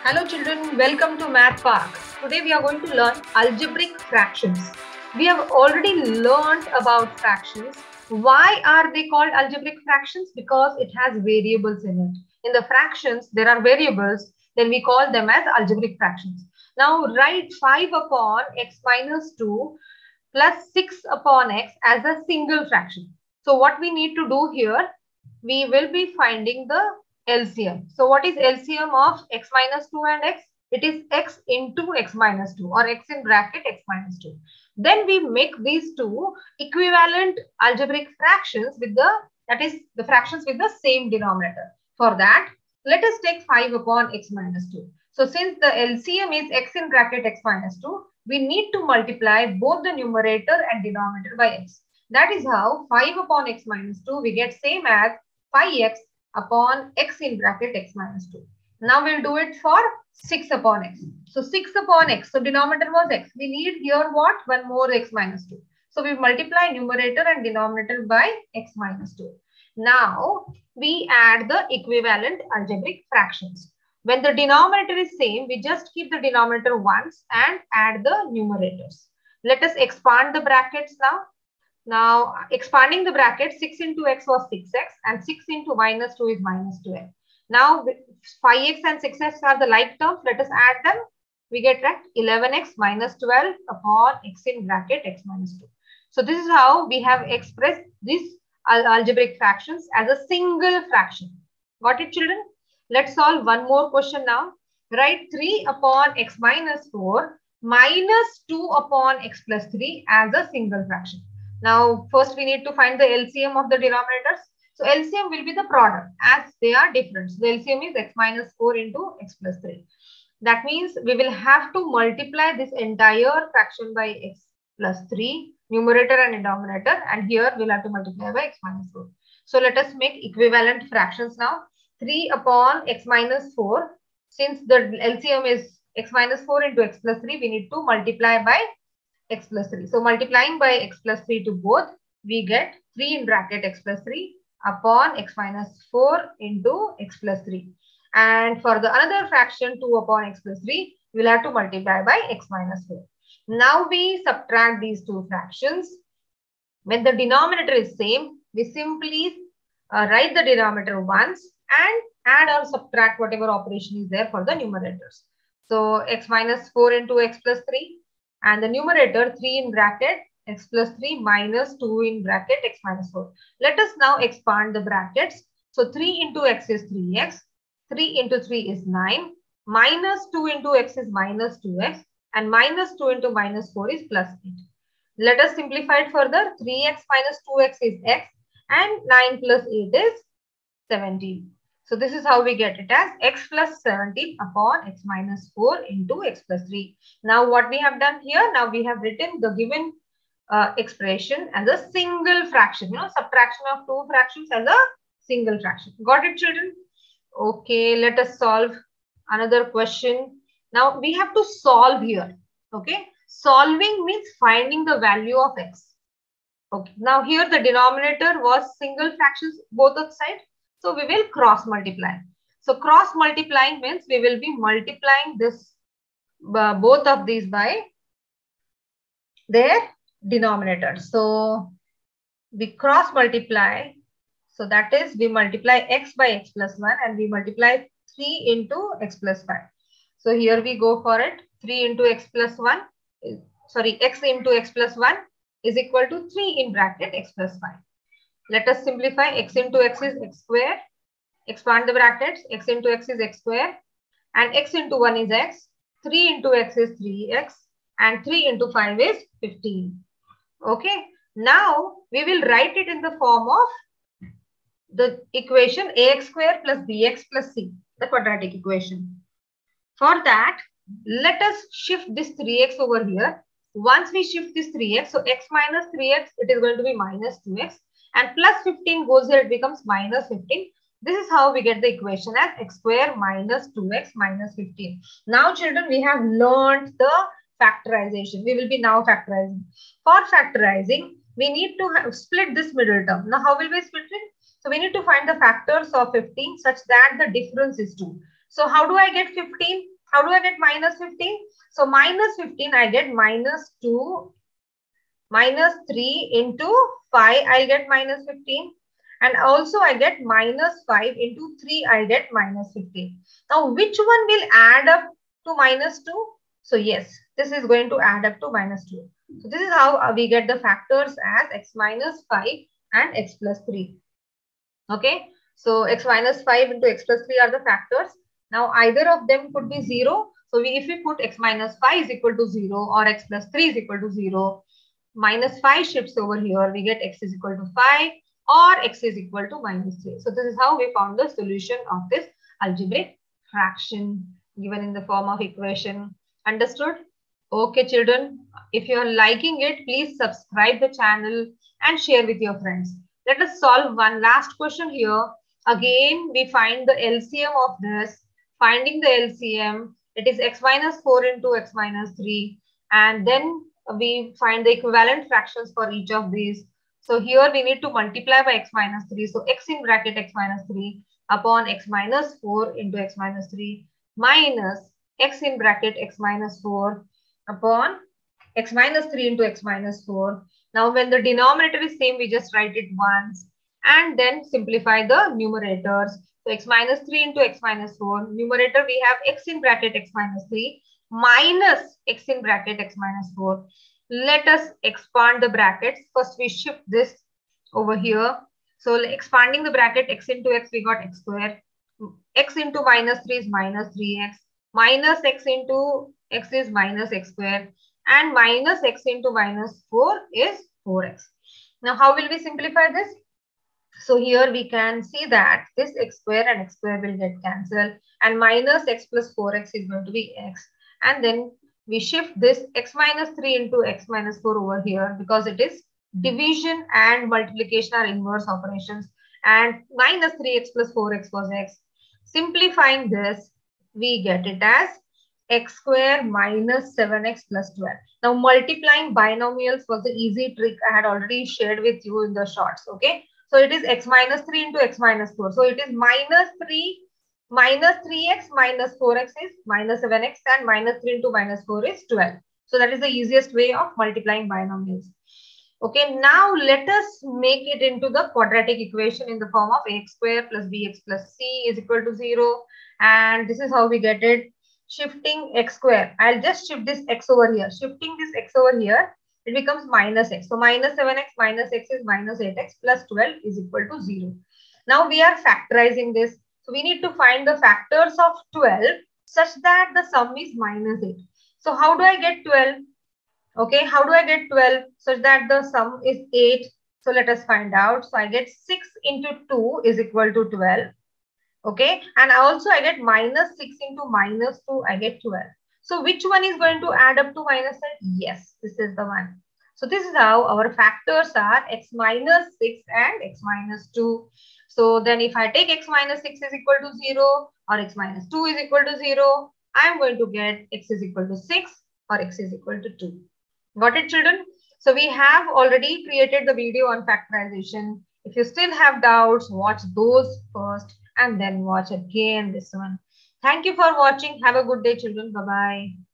Hello children, welcome to Math Park. Today we are going to learn algebraic fractions. We have already learned about fractions. Why are they called algebraic fractions? Because it has variables in it. In the fractions, there are variables, then we call them as algebraic fractions. Now write 5 upon x minus 2 plus 6 upon x as a single fraction. So what we need to do here, we will be finding the LCM. So what is LCM of x minus 2 and x? It is x into x minus 2 or x in bracket x minus 2. Then we make these two equivalent algebraic fractions with the fractions with the same denominator. For that, let us take 5 upon x minus 2. So since the LCM is x in bracket x minus 2, we need to multiply both the numerator and denominator by x. That is how 5 upon x minus 2 we get same as 5x upon x in bracket x minus 2. Now we'll do it for 6 upon x. So 6 upon x. So denominator was x. We need here what? One more x minus 2. So we multiply numerator and denominator by x minus 2. Now we add the equivalent algebraic fractions. When the denominator is same, we just keep the denominator once and add the numerators. Let us expand the brackets now. Now, expanding the bracket, 6 into x was 6x and 6 into minus 2 is minus 2x. Now, 5x and 6x are the like terms. Let us add them. We get right 11x minus 12 upon x in bracket x minus 2. So, this is how we have expressed these algebraic fractions as a single fraction. Got it, children? Let's solve one more question now. Write 3 upon x minus 4 minus 2 upon x plus 3 as a single fraction. Now, first we need to find the LCM of the denominators. So, LCM will be the product as they are different. So, the LCM is x minus 4 into x plus 3. That means we will have to multiply this entire fraction by x plus 3, numerator and denominator, and here we'll have to multiply by x minus 4. So, let us make equivalent fractions now. 3 upon x minus 4. Since the LCM is x minus 4 into x plus 3, we need to multiply by x plus 3. So multiplying by x plus 3 to both, we get 3 in bracket x plus 3 upon x minus 4 into x plus 3. And for the another fraction 2 upon x plus 3, we'll have to multiply by x minus 4. Now we subtract these two fractions. When the denominator is same, we simply write the denominator once and add or subtract whatever operation is there for the numerators. So x minus 4 into x plus 3. And the numerator 3 in bracket x plus 3 minus 2 in bracket x minus 4. Let us now expand the brackets. So 3 into x is 3x, 3 into 3 is 9, minus 2 into x is minus 2x, and minus 2 into minus 4 is plus 8. Let us simplify it further. 3x minus 2x is x and 9 plus 8 is 17. So this is how we get it as x plus 17 upon x minus 4 into x plus 3. Now what we have done here, now we have written the given expression as a single fraction, subtraction of two fractions as a single fraction. Got it, children? Okay, let us solve another question. Now we have to solve here. Okay, solving means finding the value of x. Okay, now here the denominator was single fractions both sides. So we will cross multiply. So cross multiplying means we will be multiplying this both of these by their denominator. So we cross multiply. So that is we multiply x by x plus 1 and we multiply 3 into x plus 5. So here we go for it. 3 into x plus 1. Sorry, x into x plus 1 is equal to 3 in bracket x plus 5. Let us simplify. X into x is x square. Expand the brackets. X into x is x square. And x into 1 is x. 3 into x is 3x. And 3 into 5 is 15. Okay. Now, we will write it in the form of the equation ax square plus bx plus c. The quadratic equation. For that, let us shift this 3x over here. Once we shift this 3x, so x minus 3x, it is going to be minus 2x. And plus 15 goes here, it becomes minus 15. This is how we get the equation as x square minus 2x minus 15. Now, children, we have learned the factorization. We will be now factorizing. For factorizing, we need to split this middle term. Now, how will we split it? So, we need to find the factors of 15 such that the difference is 2. So how do I get 15? How do I get minus 15? So minus 15, I get minus 2, minus 3 into 5, I'll get minus 15. And also I get minus 5 into 3, I get minus 15. Now, which one will add up to minus 2? So yes, this is going to add up to minus 2. So this is how we get the factors as x minus 5 and x plus 3. Okay. So x minus 5 into x plus 3 are the factors. Now either of them could be 0. So if we put x minus 5 is equal to 0 or x plus 3 is equal to 0, minus 5 shifts over here, we get x is equal to 5 or x is equal to minus 3. So this is how we found the solution of this algebraic fraction given in the form of equation. Understood? Okay, children. If you are liking it, please subscribe the channel and share with your friends. Let us solve one last question here. Again, we find the LCM of this. Finding the LCM, it is x minus 4 into x minus 3. And then we find the equivalent fractions for each of these. So here we need to multiply by x minus 3. So x in bracket x minus 3 upon x minus 4 into x minus 3 minus x in bracket x minus 4 upon x minus 3 into x minus 4. Now, when the denominator is same, we just write it once and then simplify the numerators. So, x minus 3 into x minus 4. Numerator, we have x in bracket x minus 3 minus x in bracket x minus 4. Let us expand the brackets. First, we shift this over here. So, expanding the bracket x into x, we got x square. X into minus 3 is minus 3x. Minus x into x is minus x square. And minus x into minus 4 is 4x. Now, how will we simplify this? So here we can see that this x square and x square will get cancelled and minus x plus 4x is going to be x. And then we shift this x minus 3 into x minus 4 over here because it is division and multiplication are inverse operations and minus 3x plus 4x was x. Simplifying this, we get it as x square minus 7x plus 12. Now multiplying binomials was the easy trick I had already shared with you in the shorts. Okay. So it is x minus 3 into x minus 4. So it is minus 3 minus 3x minus 4x is minus 7x and minus 3 into minus 4 is 12. So that is the easiest way of multiplying binomials. Okay, now let us make it into the quadratic equation in the form of ax square plus bx plus c is equal to 0. And this is how we get it. Shifting x square. I'll just shift this x over here. Shifting this x over here, it becomes minus x. So minus 7x minus x is minus 8x plus 12 is equal to 0. Now we are factorizing this. So we need to find the factors of 12 such that the sum is minus 8. So how do I get 12? Okay, how do I get 12 such that the sum is 8? So let us find out. So I get 6 into 2 is equal to 12. Okay, and also I get minus 6 into minus 2, I get 12. So which one is going to add up to minus 8? Yes, this is the one. So this is how our factors are x minus 6 and x minus 2. So then if I take x minus 6 is equal to 0 or x minus 2 is equal to 0, I am going to get x is equal to 6 or x is equal to 2. Got it, children? So we have already created the video on factorization. If you still have doubts, watch those first and then watch again this one. Thank you for watching. Have a good day, children. Bye-bye.